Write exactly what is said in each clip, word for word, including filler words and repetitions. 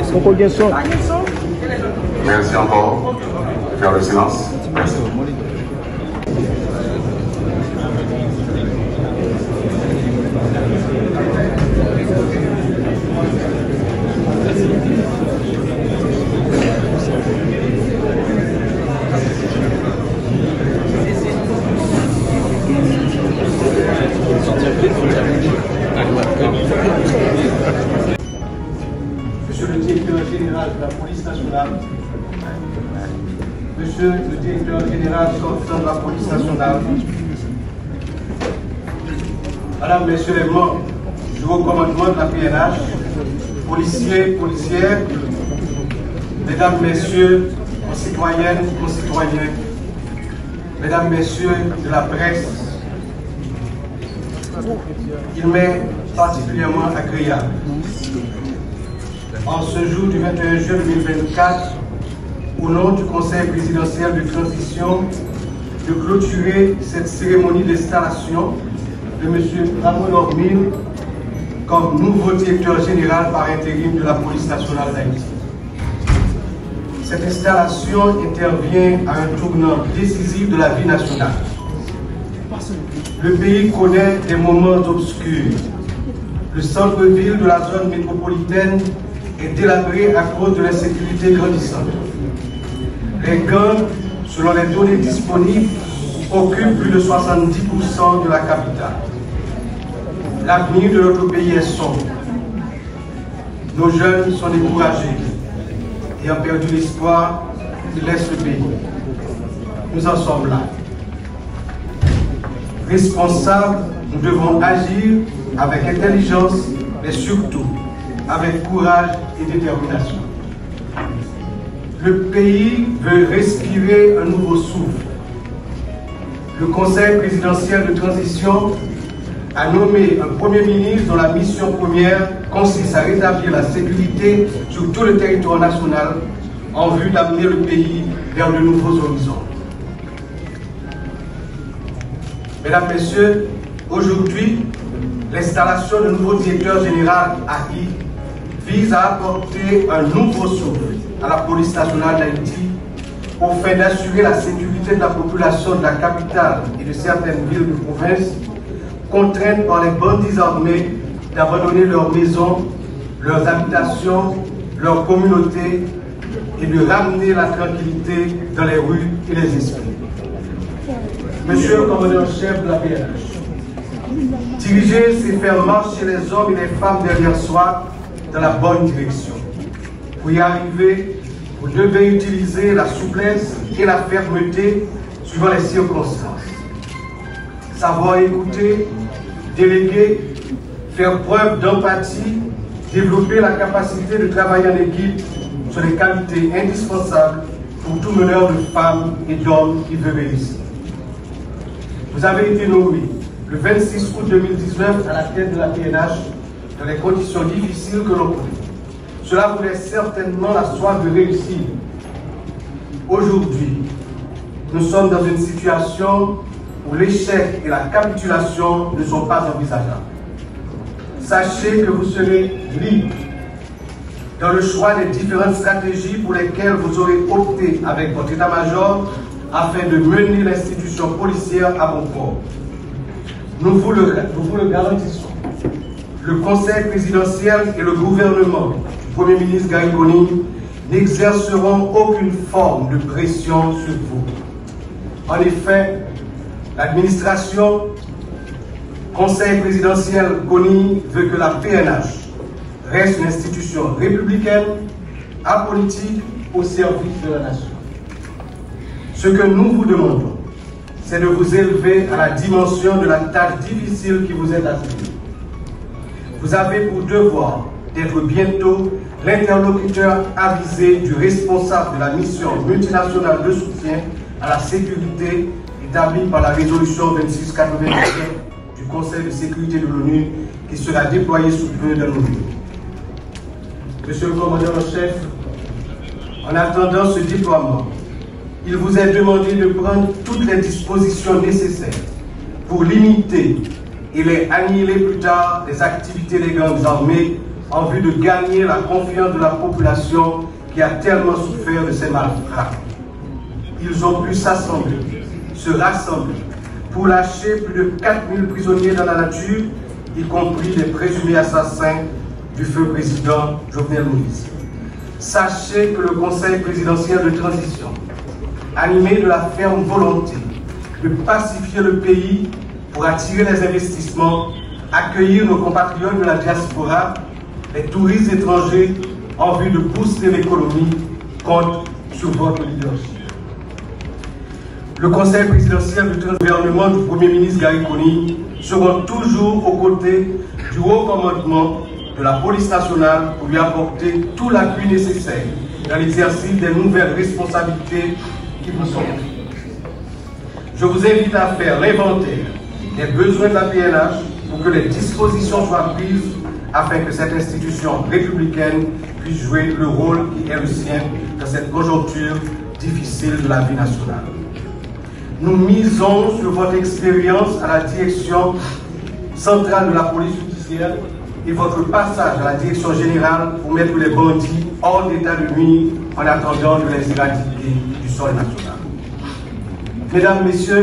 Merci encore. Faire le silence. Merci. Monsieur le directeur général de la police nationale, Monsieur le directeur général sortant de la police nationale, Madame, Messieurs les membres du haut commandement de la P N H, policiers, policières, Mesdames, Messieurs, concitoyennes, concitoyens, Mesdames, Messieurs de la presse, il m'est particulièrement agréable, en ce jour du vingt et un juin deux mille vingt-quatre, au nom du Conseil présidentiel de transition, de clôturer cette cérémonie d'installation de M. Ramon Ormil comme nouveau directeur général par intérim de la police nationale d'Haïti. Cette installation intervient à un tournant décisif de la vie nationale. Le pays connaît des moments obscurs. Le centre-ville de la zone métropolitaine est délabré à cause de l'insécurité grandissante. Les gangs, selon les données disponibles, occupent plus de soixante-dix pour cent de la capitale. L'avenir de notre pays est sombre. Nos jeunes sont découragés et ont perdu l'espoir, ils laissent le pays. Nous en sommes là. Responsables, nous devons agir avec intelligence, mais surtout avec courage et détermination. Le pays veut respirer un nouveau souffle. Le Conseil présidentiel de transition a nommé un Premier ministre dont la mission première consiste à rétablir la sécurité sur tout le territoire national en vue d'amener le pays vers de nouveaux horizons. Mesdames, Messieurs, aujourd'hui, l'installation de nouveau directeur général A I vise à apporter un nouveau souffle à la police nationale d'Haïti au fin d'assurer la sécurité de la population de la capitale et de certaines villes de province contraintes par les bandits armés d'abandonner leurs maisons, leurs habitations, leurs communautés et de ramener la tranquillité dans les rues et les esprits. Monsieur le commandant-chef de la P N H, diriger, c'est faire marcher les hommes et les femmes derrière soi dans la bonne direction. Pour y arriver, vous devez utiliser la souplesse et la fermeté suivant les circonstances. Savoir écouter, déléguer, faire preuve d'empathie, développer la capacité de travailler en équipe sont des qualités indispensables pour tout meneur de femmes et d'hommes qui veut réussir. Vous avez été nommé le vingt-six août deux mille dix-neuf à la tête de la P N H dans les conditions difficiles que l'on connaît. Cela vous laisse certainement la soif de réussir. Aujourd'hui, nous sommes dans une situation où l'échec et la capitulation ne sont pas envisageables. Sachez que vous serez libre dans le choix des différentes stratégies pour lesquelles vous aurez opté avec votre état-major afin de mener l'institution policière à bon port. Nous vous le, nous vous le garantissons. Le Conseil présidentiel et le gouvernement du Premier ministre Gary Conille n'exerceront aucune forme de pression sur vous. En effet, l'administration, Conseil présidentiel Conille veut que la P N H reste une institution républicaine, apolitique, au service de la nation. Ce que nous vous demandons, c'est de vous élever à la dimension de la tâche difficile qui vous est assignée. Vous avez pour devoir d'être bientôt l'interlocuteur avisé du responsable de la mission multinationale de soutien à la sécurité établie par la résolution vingt-six quatre-vingt-dix-sept du Conseil de sécurité de l'ONU qui sera déployé sous peu dans nos villes. Monsieur le commandant-en-chef, en attendant ce déploiement, il vous est demandé de prendre toutes les dispositions nécessaires pour limiter et les annihiler plus tard les activités des gangs armés en vue de gagner la confiance de la population qui a tellement souffert de ces malfrats. Ils ont pu s'assembler, se rassembler, pour lâcher plus de quatre mille prisonniers dans la nature, y compris les présumés assassins du feu président Jovenel Moïse. Sachez que le Conseil présidentiel de transition, animé de la ferme volonté de pacifier le pays pour attirer les investissements, accueillir nos compatriotes de la diaspora, les touristes étrangers en vue de booster l'économie, compte sur votre leadership. Le Conseil présidentiel du gouvernement du Premier ministre Gary Conille seront toujours aux côtés du haut commandement de la police nationale pour lui apporter tout l'appui nécessaire dans l'exercice des nouvelles responsabilités qui vous sont confiées. Je vous invite à faire l'inventaire des besoins de la P N H pour que les dispositions soient prises afin que cette institution républicaine puisse jouer le rôle qui est le sien dans cette conjoncture difficile de la vie nationale. Nous misons sur votre expérience à la direction centrale de la police judiciaire et votre passage à la direction générale pour mettre les bandits hors d'état de nuire en attendant de les éradiquer du sol national. Mesdames, Messieurs,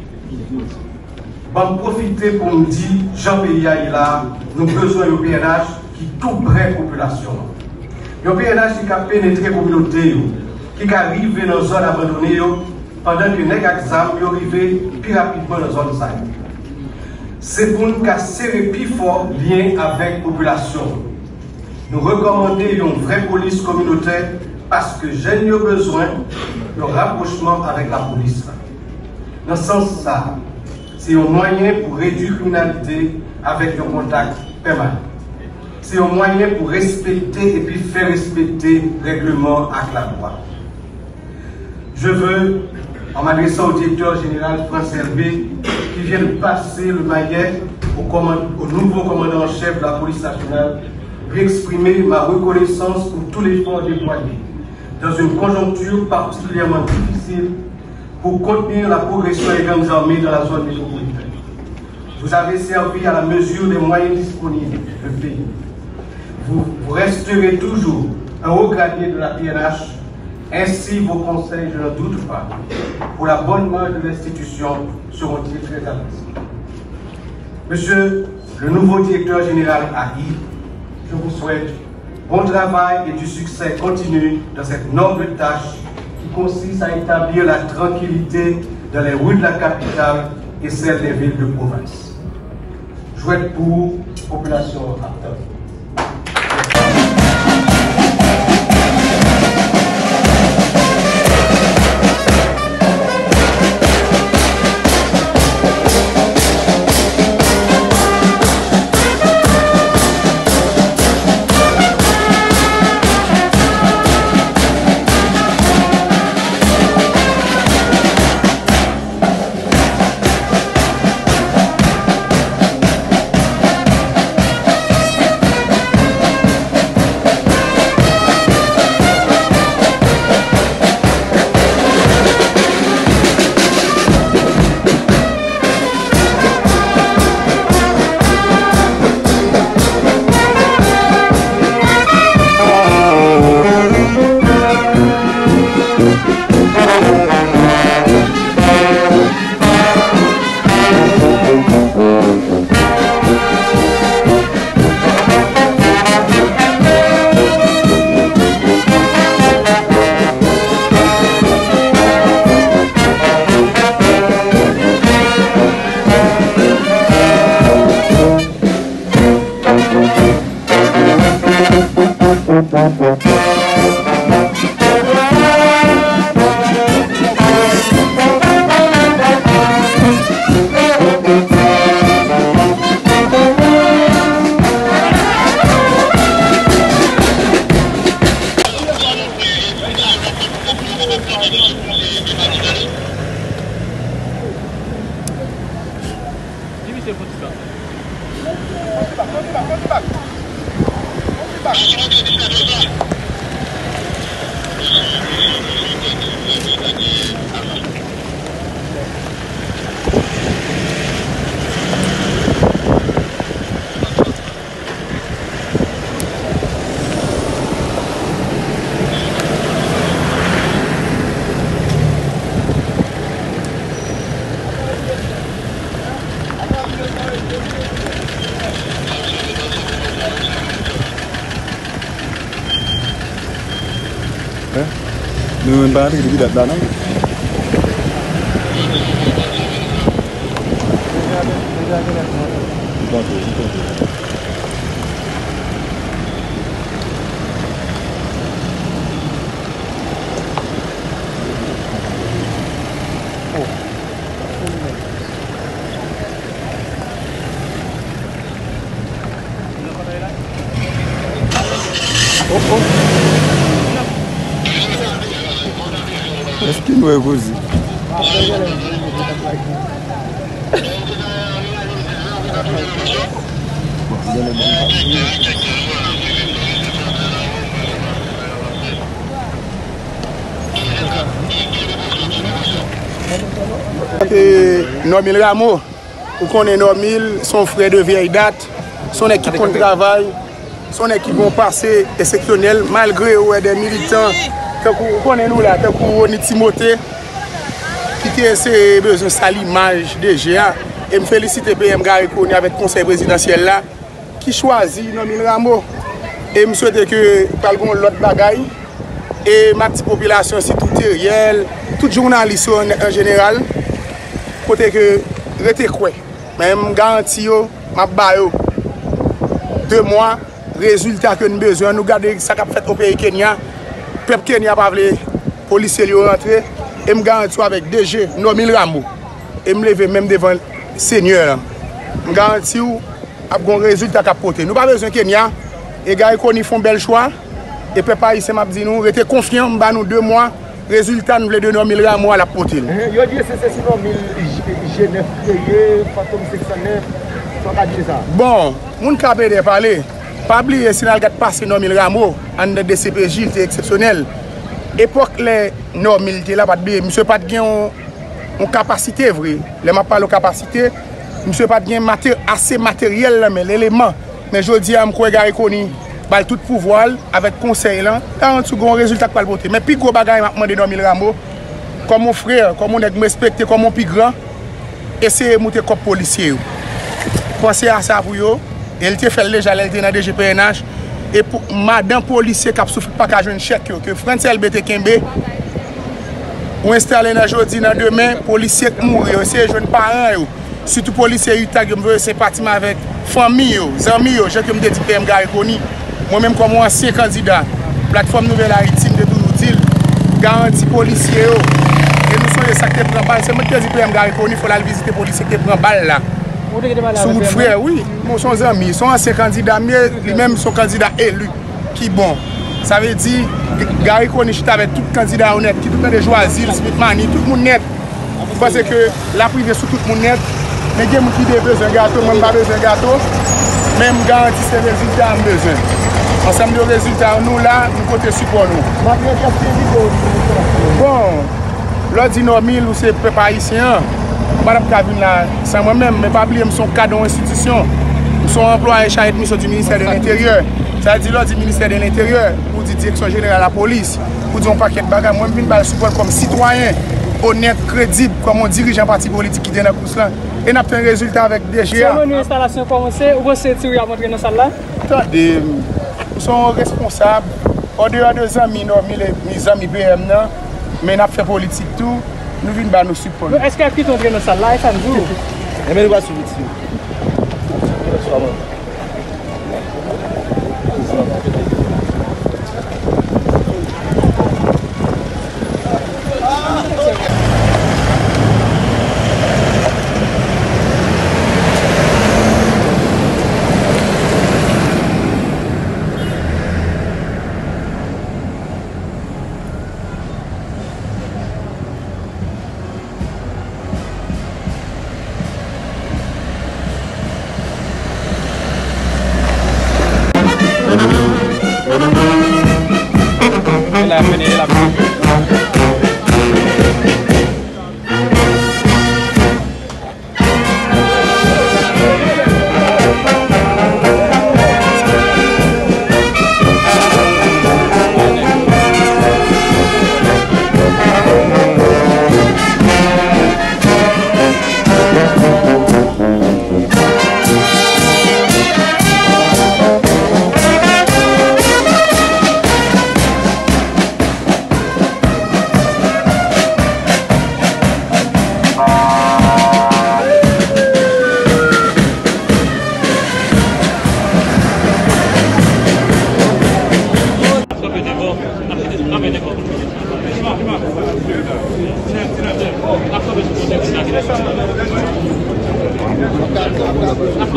je vais profiter pour me dire, Jean-Pierre est là, nous avons besoin d'un P N H qui tout près population. Un P N H qui a pénétré la communauté, qui arrive dans une zone abandonnée, pendant que les examens arrivent plus rapidement dans la zone ça. C'est pour nous serrer plus fort lien avec la population. Nous recommandons une vraie police communautaire parce que j'ai besoin de rapprochement avec la police. Dans ce sens, ça, c'est un moyen pour réduire la criminalité avec un contact permanent. C'est un moyen pour respecter et puis faire respecter le règlement avec la loi. Je veux, en m'adressant au directeur général France Herbé, qui vient de passer le maillet au, au nouveau commandant en chef de la police nationale, lui exprimer ma reconnaissance pour tout l'effort déployé dans une conjoncture particulièrement difficile pour contenir la progression des grandes armées dans la zone métropolitaine. Vous avez servi à la mesure des moyens disponibles du pays. Vous, vous resterez toujours un haut gradé de la P N H. Ainsi, vos conseils, je ne doute pas, pour la bonne marche de l'institution seront-ils très appréciés. Monsieur le nouveau directeur général A I, je vous souhaite bon travail et du succès continu dans cette noble tâche qui consiste à établir la tranquillité dans les rues de la capitale et celles des villes de province. Je souhaite pour la population active. Nous ne parlons pas de date là, non? Oh, oh. Est-ce qu'il nous est posé? Normil Rameau, vous connaissez Normil, son frère de vieille date, son équipe de travail, son équipe vont passer exceptionnel malgré ouais, des militants. Vous connaissez nous là, vous connaissez Timothée, qui a besoin de salir l'image de G A. Et je félicite P M Garikoni avec le conseil présidentiel là, qui choisit Normil Rameau. Et je souhaite que nous l'autre bagaille. Et ma petite population, si tout est réel, tout journaliste en général, côté que rete quoi. Même garantie yo, m'a ba yo deux mois résultat que nous besoin nous garder ça qu'a fait au pays Kenya. Peuple Kenya pas vle policiers yo rentrer et me garantis avec D G Normil Rameau et me lever même devant Seigneur. Me garantis ou a bon résultat qu'a porter. Nous pas besoin Kenya et gars ils font bel choix et peuple haïtien m'a dit nous rete confiant ba nous deux mois résultat nous de Normil Rameau à la porter. Yo dit c'est c'est Normil G neuf créé Fantôme six cent neuf ça va dire ça. Bon, moun ka de parler. Pas oublier si nous avons passé Normil Rameau en D C P J, c'était exceptionnel. Époque les Normil était là pas de monsieur pas de gain en capacité vrai. Les m'a parlé de capacité, monsieur pas de gain assez matériel mais l'élément. Mais je dis à m'ko Garikoni bal tout pouvoir avec conseil là, quarante secondes résultat pas le voter. Mais puis gros bagaille m'a demandé Normil Rameau comme mon frère, comme on est respecté comme mon plus grand, essayer de monter comme policier. Pensez à ça pour vous. Elle te fait déjà elle était dans D G P N H et pour madame policier qui a souffert pas qu'à jouer un chèque que France L B T Kembe ou installé dans jodi dans demain policier qui mourir c'est jeune parents surtout policier yu tag me c'est parti avec famille yo amis yo je que me dit P M Garikoni moi même comme ancien candidat plateforme Nouvelle Haïti de toujours dire garantie policier yo et nous sommes ça qui prend balle c'est moi qui dit P M Garikoni faut la visiter policier qui prend balle là. Son frère, oui, son ami, son ancien candidat, mais lui-même son candidat élu, qui bon. Ça veut dire, Garikoni chita avec tout candidat honnête, qui tout le monde choisir, Smith Mani, tout le monde net. Parce que la privée sur tout le monde net, mais il y a des gens qui ont besoin de gâteau, moi je n'ai pas besoin de gâteau, même garantie ces résultats, j'ai besoin. Ensemble de résultats, nous là, nous côté support nous. Bon, l'autre dit Normil, ou c'est peuple haïtien. Madame Kavin là, c'est moi-même, mais pas oublier son cadre d'institution. Nous sommes employés chargés de mission du ministère de l'Intérieur. Ça veut dire là du ministère de l'Intérieur, pour dire direction générale de la police, pour dire un paquet de bagages. Moi, je viens support comme citoyen, honnête, crédible, comme un dirigeant parti politique qui est dans la course là. Et nous avons un résultat avec D G A. Selon une installation commencée, vous pensez que vous avez montré dans la salle là? Attendez, nous sommes responsables, au dehors de amis, mes amis P M, mais nous avons fait politique tout. Nous venons nous supporter. Est-ce qu'il y a qui est dans sa live à nous? Et mais nous va suivre ici. Thank you.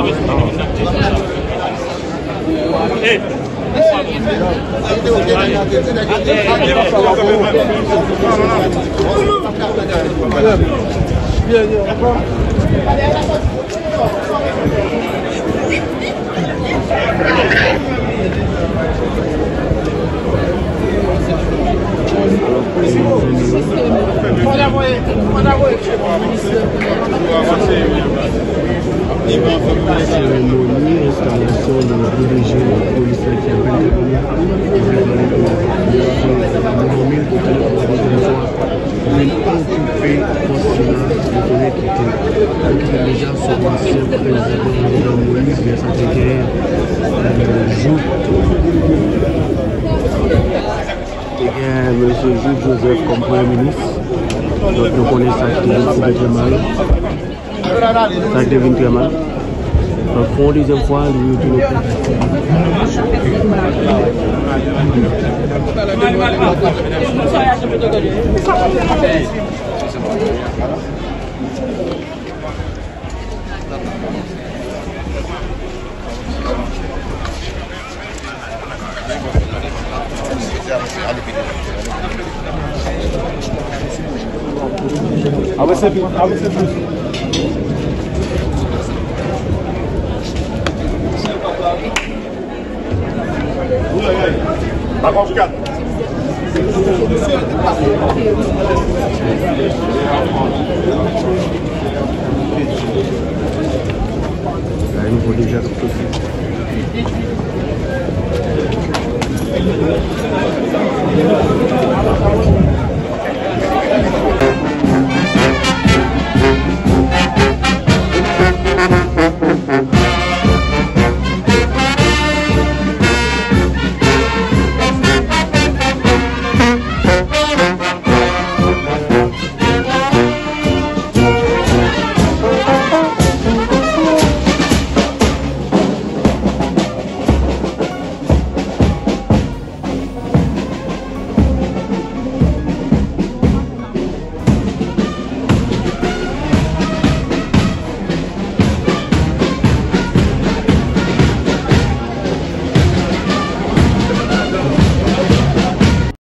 Cérémonie, installation de la B D G de la police qui a intervenu mille pour occuper postulat de qui était déjà son ancien président Moïse, mais ça fait jour. Et monsieur Jules Joseph comme Premier ministre, donc nous connaissons ça qui devient très mal. Ça devient très mal. Donc pour la deuxième fois, lui tout le Ah ouais, c'est plus. Ah ouais, c'est plus. Par contre, quatre. Là, il faut déjà tout ça.